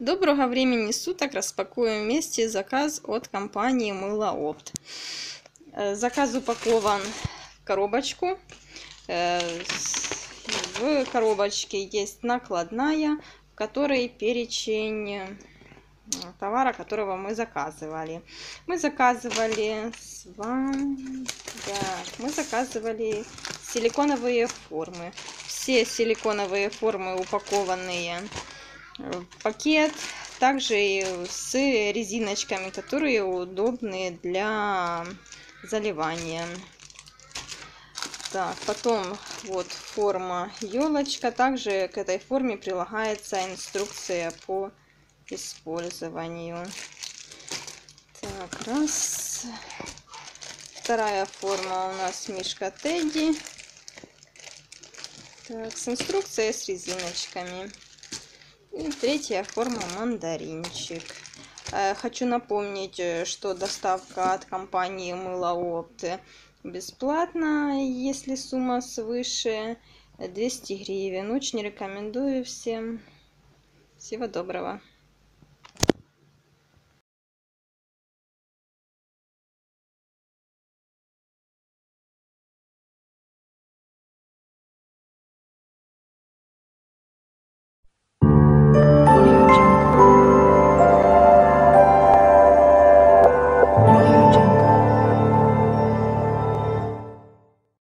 Доброго времени суток! Распакуем вместе заказ от компании Мыло Опт. Заказ упакован в коробочку. В коробочке есть накладная, в которой перечень товара, которого мы заказывали. Мы заказывали силиконовые формы. Все силиконовые формы упакованные в пакет, также и с резиночками, которые удобны для заливания. Так, потом вот форма елочка. Также к этой форме прилагается инструкция по использованию. Так, раз. Вторая форма у нас мишка Тедди. Так, с инструкцией с резиночками. И третья форма мандаринчик. Хочу напомнить, что доставка от компании Мыло Опт бесплатна, если сумма свыше 200 гривен. Очень рекомендую всем. Всего доброго.